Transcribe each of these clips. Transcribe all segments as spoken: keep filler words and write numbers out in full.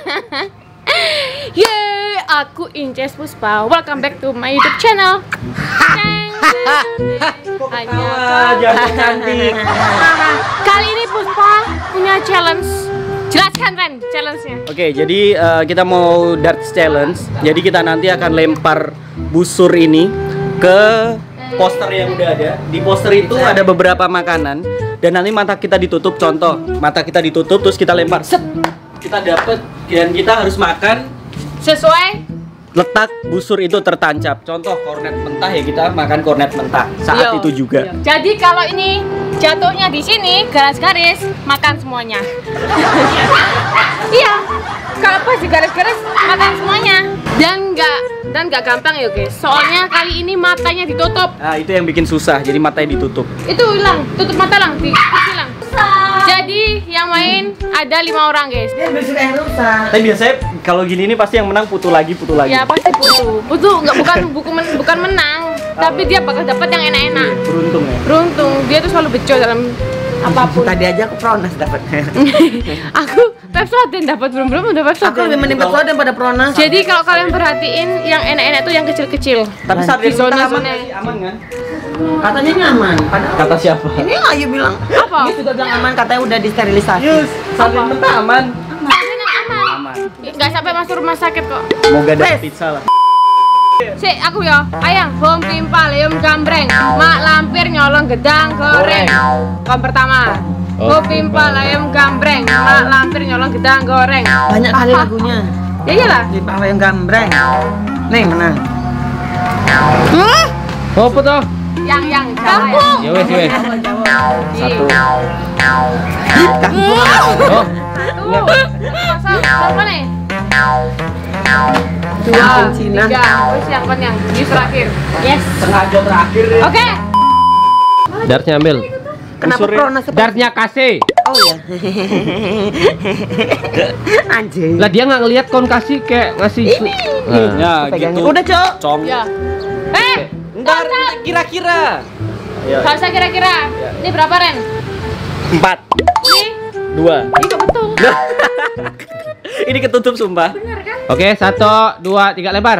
Yeay, aku Inces Puspa. Welcome back to my YouTube channel. Hanya jangan cantik. Kali ini Puspa punya challenge. Jelaskan Ren, challenge-nya. Oke, jadi uh, kita mau darts challenge. Jadi kita nanti akan lempar busur ini ke poster yang udah ada. Di poster itu ada beberapa makanan dan nanti mata kita ditutup. Contoh, mata kita ditutup terus kita lempar. Set. Kita dapat dan kita harus makan sesuai letak busur itu tertancap. Contoh kornet mentah ya, kita makan kornet mentah saat Yo. itu juga. Yo. Jadi kalau ini jatuhnya di sini garis-garis, makan semuanya. Iya. Kalau pas di garis-garis makan semuanya. Dan nggak dan nggak gampang ya guys. Soalnya kali ini matanya ditutup. Nah, itu yang bikin susah. Jadi matanya ditutup. Itu hilang, tutup mata lang, di hilang. Jadi yang main ada lima orang guys. Dia besok yang rusak. Tapi biasanya kalau gini ini pasti yang menang putu lagi, putu lagi. Ya pasti putu. Putu nggak bukan buku men, bukan menang, tapi dia bakal dapat yang enak-enak. Beruntung ya. Beruntung, dia tuh selalu bejo dalam apapun. Tadi aja aku pronas dapatnya. Aku Pepsodent dapat belum belum udah Aku lebih Pepsodent. mending Pepsodent daripada pronas. Jadi kalau kalian perhatiin yang enak-enak tuh yang kecil-kecil. Tapi Nah, sarden di zona mentah aman zona. nggak sih? Aman kan? Katanya nyaman. Padahal Kata siapa? ini Ayu bilang. Apa? Dia juga bilang aman, katanya udah disterilisasi. Yes, sarden Apa? mentah aman. Sarden yang aman. Aman. Nggak sampai masuk rumah sakit kok. Semoga ada Wes. pizza lah. Si aku ya, ayang bom pimpal leum gambreng, mak lampir nyolong gedang goreng. Kom pertama. Bom pimpal ayam gambreng, mak lampir nyolong gedang goreng. Banyak kali lagunya. Ya iyalah. Di bawah yang gambreng. Nih menang. Hmm? Oh, apa tuh? Yang yang kampung. Ya wes, ya wes. Satu. Kampung. Oh, Tuh. Masa berapa nih? Dua, Kampung Cina. tiga. Terus yang kon yang news terakhir. Yes. Sengaja terakhir ya. Oke. dartnya ambil. Kenapa Busurnya- pronas seperti Dartnya kasih. Oh ya. Anjing. Lah dia nggak ngelihat kon kasih kayak ngasih. Ini. Nah. Ya Pegangnya. gitu. Udah, Cok. Cong. Ya. Eh, Ntar kira-kira. Ya. gak usah kira-kira. Ini berapa Ren? Empat. Ini, Dua. ini kok betul. Ini ketutup sumpah. Bener kan? Oke, satu, dua, tiga, lebar.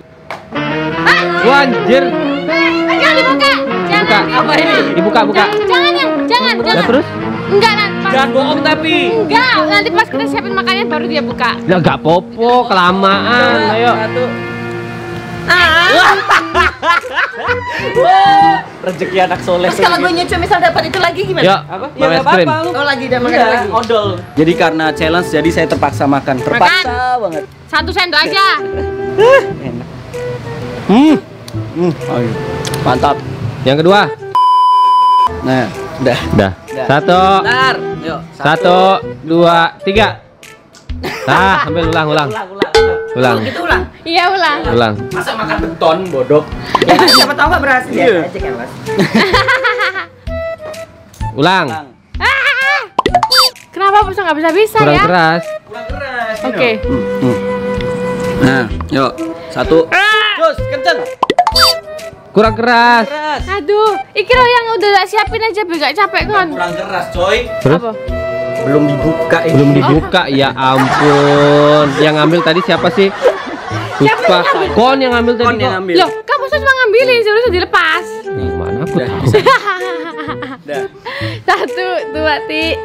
Wah, anjir. Eh, jangan dibuka. Jangan. Buka. Apa ini? Dibuka, buka. Jangan, jangan yang, jangan, Lah jangan. terus? Enggak nanti. Pas, Jangan bohong tapi. enggak, nanti pas kita siapin makannya baru dia buka. Lah nggak popo, kelamaan. Ayo. Satu. Ah. Rezeki anak soleh. Terus kalau gue nyuci misal dapat itu lagi gimana? Yuk, Apa? Bang Ya es nggak krim. apa-apa lu. Oh lagi udah makan Iya, lagi. odol. Jadi karena challenge jadi saya terpaksa makan. Terpaksa banget. Satu sendok aja. Enak. Hmm. Hmm. Oh, iya. Mantap. Yang kedua. Nah, udah. Dah. Satu, Bentar. Yuk. satu, dua, tiga. Nah, sambil ulang, ulang, Ulang, ulang. ulang, Gitu ulang. Iya ulang. ulang. Masa makan beton, bodoh. Ya kan siapa tahu nggak berhasil Iya. ya aja kan mas. Ulang. Ulang. Ah, kenapa bisa nggak bisa bisa Kurang ya? keras. Ulang keras. Oke. Hmm, hmm. Nah, yuk. Satu. Terus kenceng. Kurang keras. Keras. Aduh, iki lo yang udah tak siapin aja biar gak capek kan? Kurang keras, coy. Terus? Apa? Belum dibuka ini. Belum dibuka, ya ampun. Yang ngambil tadi siapa sih? Lupa. Kon yang ngambil tadi. Kon yang kok. ambil. Loh, kamu tuh cuma ngambilin, seharusnya dilepas. Gimana aku Udah. tahu? Udah. Satu, dua, tiga.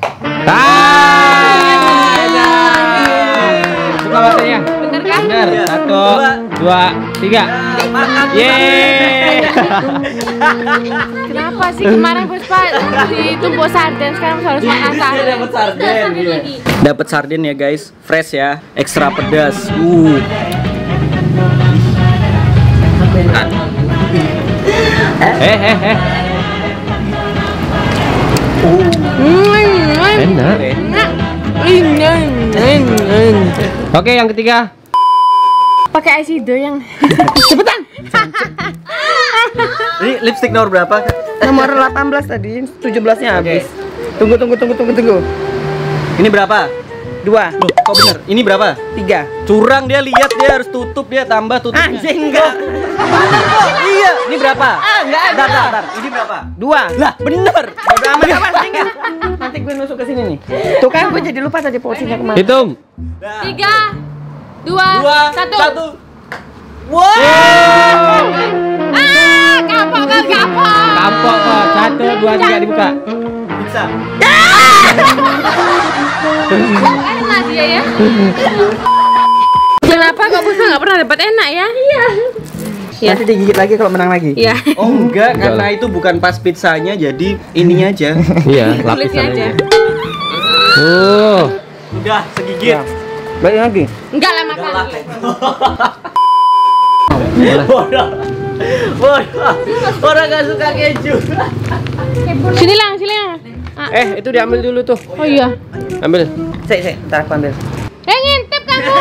Buka matanya. Bener kan? Bener. Iya. Satu, Dua. dua, tiga. Makan. Yeay. Kenapa sih kemarin Puspa ditumpuk sarden, sekarang harus makan sarden? Dapat sarden. Iya. Dapat sarden ya guys, fresh ya, ekstra pedas. Uh. Makan. Eh, eh, eh. Hmm, Enak. enak. Enak, enak. Oke, yang ketiga. Pakai eyeshadow yang cepetan. Ini lipstick nomor berapa? Nomor delapan belas tadi, tujuh belasnya habis. Tunggu tunggu tunggu tunggu tunggu. Ini berapa? Dua. Loh, kok bener? Ini berapa? Tiga. Curang dia, lihat dia harus tutup, dia tambah tutup. Anjing enggak. Iya, ini berapa? Ah, enggak ada. Bentar, bentar, bentar. Ini berapa? Dua. Lah, bener. Bodo amat apa tinggal. Nanti gue nusuk ke sini nih. Tuh kan gue jadi lupa tadi porsinya kemana. Hitung. Tiga, dua, Dua, satu. satu. Ah, kapok kan kapok. Kampok kok. Satu, dua, tiga dibuka. Bisa. Enak dia ya. Kenapa kok bisa nggak pernah dapat enak ya? Iya. Nanti digigit lagi kalau menang lagi. Iya. Oh enggak, karena itu bukan pas pizzanya, jadi ininya aja. Iya, Kulitnya aja. lapisannya. Oh. Udah, segigit. Balik lagi. Enggak lah makan. Bodoh. Bodoh. Orang gak suka keju. Sini lang, sini lang. Ah. Eh, itu diambil dulu tuh. Oh iya. Ambil. Sik, sik, ntar aku ambil. Eh ngintip kamu.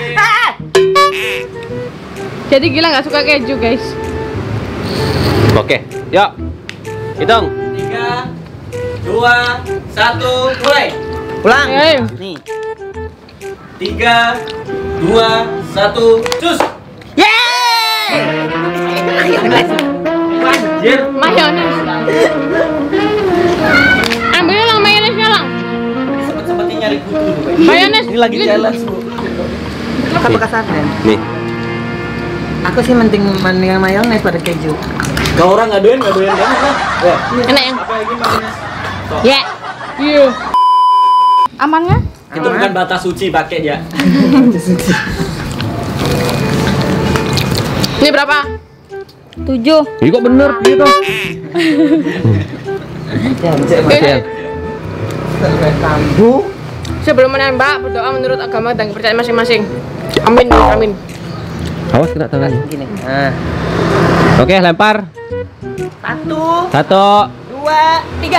Jadi Gila nggak suka keju guys. Oke, yuk. Hitung. Tiga, dua, satu, mulai. Pulang. Ayo. Nih. Tiga, dua, satu, cus. Yeay! Anjir. Mayones. Ambil lang mayonesnya lang. Sempet-sempetin nyari kutu dulu, Bay. Mayones. Ini lagi challenge, Bu. Kan bekas sarden. Nih. Aku sih mending mendingan mayones pada keju. Gak orang nggak doyan, nggak doyan banget lah. Wah, Enak yang. apa lagi mayones? Ya. Iya. Aman nggak? Itu bukan batas suci pakai ya. Ini berapa? Tujuh. Ini kok bener gitu. Oke. Tambu. Sebelum menembak, berdoa menurut agama dan kepercayaan masing-masing. Amin, amin. Awas kena tangannya. Gini. Nah. Oke, lempar. Satu, Satu. dua, tiga.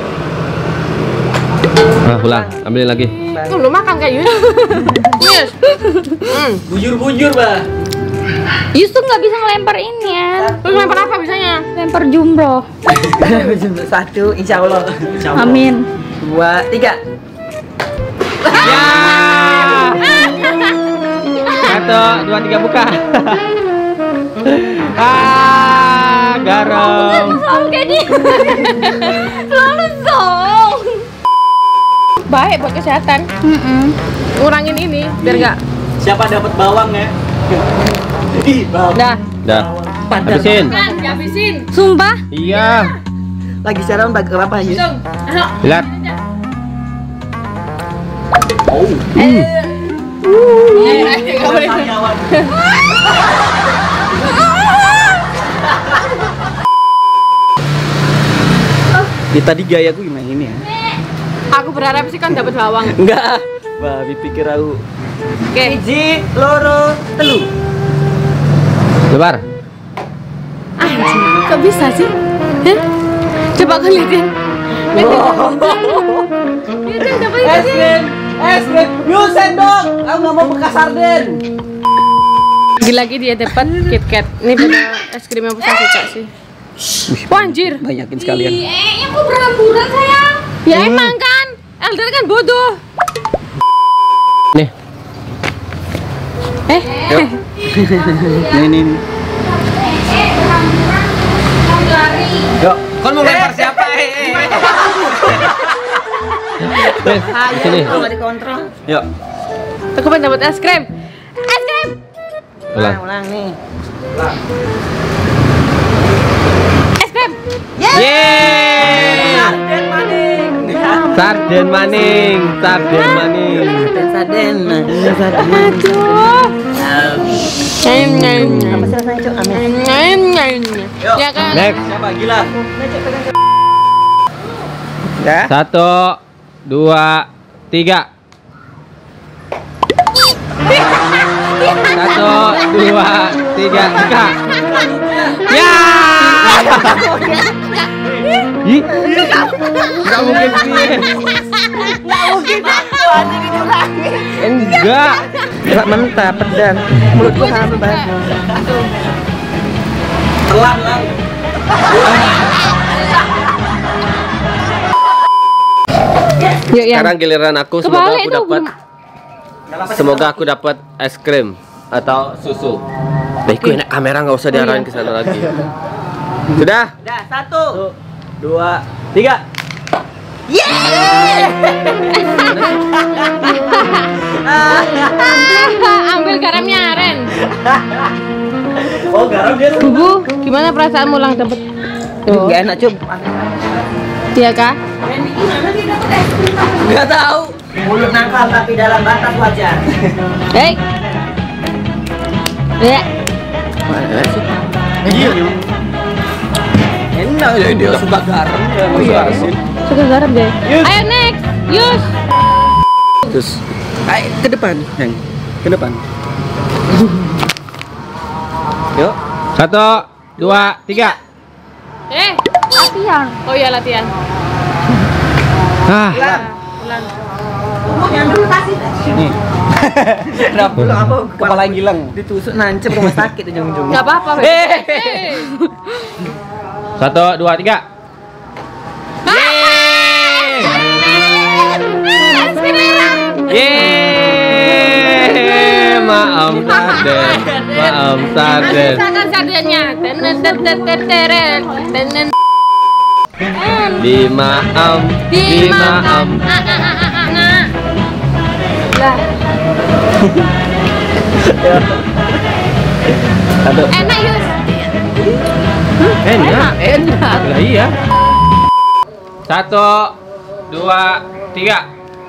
Nah, pulang. Ambilin lagi. Tuh belum makan kayaknya. Yes. Hmm. Bujur-bujur, Bah. Yusuf nggak bisa ngelempar ini ya. Terus lempar apa bisanya? Lempar jumroh. Satu, insya Allah. Amin. Dua, tiga. Ya. Satu, dua, tiga buka. Ah, garam. Selalu kayak gini. Selalu zong. Baik buat kesehatan. Ngurangin ini biar nggak. Siapa dapat bawang ya? Ih, bawang. Dah. Dah. Habisin. Kan, dihabisin. Sumpah. Iya. Lagi siaran bagi apa ya? Tung. Ayo. Lihat. Oh. Hmm. Eh, nggak boleh. Karyawan. Ya, tadi gayaku gimana ini ya? Aku berharap sih kan dapat bawang. Enggak. Bah, pikir aku. Oke. Iji, loro, telu. Lebar. Anjing, kok bisa sih? Hah? Coba kau liatin. Liatin dapat itu sih. krim, es krim, Yusen dong. Aku nggak mau bekas sarden. Lagi-lagi dia dapat KitKat. Ini benar es krim yang saya suka sih. Wah anjir. Banyakin sekalian. Eh, yang mau berhamburan sayang. Ya emang kan. Elder kan bodoh. Nih. Eh. Nih, nih, nih. Yuk. Kau mau lempar siapa? Eh, eh. Nih, di sini. Kalau nggak dikontrol. Yuk. Aku pengen dapat es krim. Es krim. Ulang. Ulang, ulang nih. Es krim. Yeay. Sarden maning. Sarden maning, sarden maning. Sarden, sarden. Nah, ini sarden. Aduh. Nyam, nyam, nyam. Apa sih rasanya, Cok? Amin. Nyam, nyam, nyam. Yuk. Ya kan. Next. Siapa gila? Ya. Satu, dua, tiga. Satu, dua, tiga, buka. Ya. Ih, nggak mungkin sih. Enggak. Enggak mentah, pedan. Mulutku hamil banget. Telan lah. Yuk, yang Sekarang giliran aku, semoga kebalik aku tuh dapat belum. Semoga aku dapat es krim atau susu. Baikku enak kamera nggak usah diarahin ke sana lagi. Sudah? Udah, satu, dua, tiga. Ambil garamnya, Ren. Oh, garam dia. Bubu, gimana perasaanmu lang dapet? Tuh. Gak enak, Cum. Iya kah? Gak tahu. Mulut nakal tapi dalam batas wajar. Hei. Ya. Mana sih? Iya. Enak ya, dia suka garam. Oh iya. Suka garam deh. Ayo next. Yus. Terus, ayo ke depan, Yang. Ke depan. Yuk. Satu, dua, tiga. Eh, Latihan. oh iya latihan. Ah, Ulang. Kenapa lu apa kepala gilang? Ditusuk nancep rumah sakit ujung-ujung. Gak apa-apa. Eh. satu, dua, tiga. Yeay, maaf Sarden, maaf Sarden. Misalkan sardennya. Tenen tenen tenen tenen. Di maaf, di maaf. Ah, ah, ah, ah, ah, nah. Lah, Satu. enak Yus. Enak, Enak. lah iya. Satu, dua, tiga.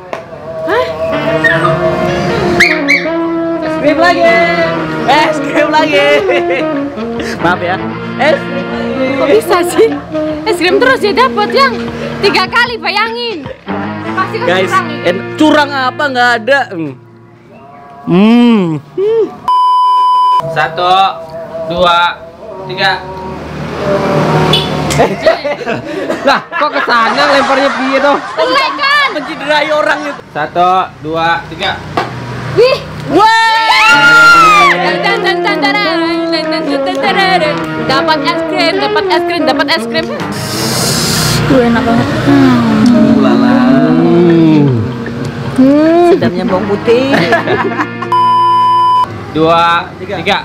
Es krim lagi. Es krim lagi. Maaf ya. Es Kok bisa sih? Es krim terus dia dapat yang tiga kali, bayangin. Pasti kan Guys, curang ini. en- curang apa nggak ada? Hmm. Hmm. Satu, dua, tiga. Lah, kok ke sana lemparnya piye toh? Pelek kan? Menciderai orang itu. Satu, dua, tiga. Wih. Dan dan dan dan dan dan dan dan dan dan. Dapat es krim, dapat es krim, dapat es krim. Tuh enak banget. Ulala. sedapnya bawang putih. Dua, tiga.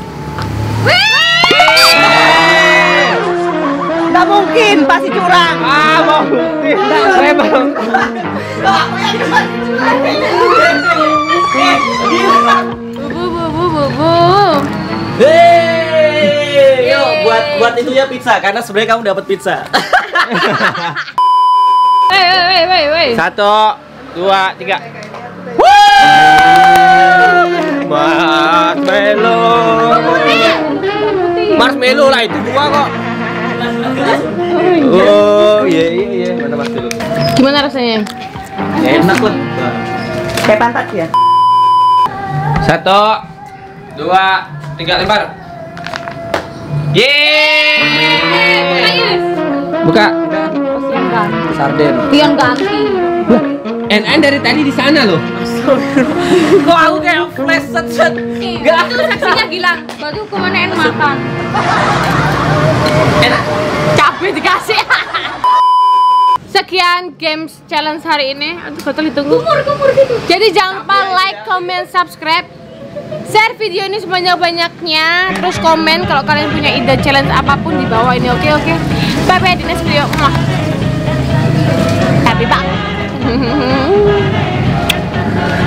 Nggak mungkin, pasti curang. Ah, mau putih. Saya baru. Bu bu bu bu bu. Hei, yuk buat buat itu ya pizza karena sebenarnya kamu dapat pizza. Wei wei wei wei wei. Satu, dua, tiga. Marshmallow. Marshmallow lah itu dua kok. Oh iya iya iya mana marshmallow? Gimana rasanya? Enak lah. Kayak pantat ya. Satu, dua, tiga, lempar. Yeay. Buka. Yang ganti. Sarden. Yang ganti. N N dari tadi di sana loh. Kok aku kayak flash set set. Enggak, itu saksinya Gilang. Berarti hukumannya en makan. Enak. Cabai dikasih. Sekian games challenge hari ini. Aduh, gatel ditunggu. Kumur kumur gitu. Jadi jangan lupa like, comment, subscribe, share video ini sebanyak-banyaknya. Terus komen kalau kalian punya ide challenge apapun di bawah ini. Oke oke. Bye bye di next video. Mwah. Happy banget.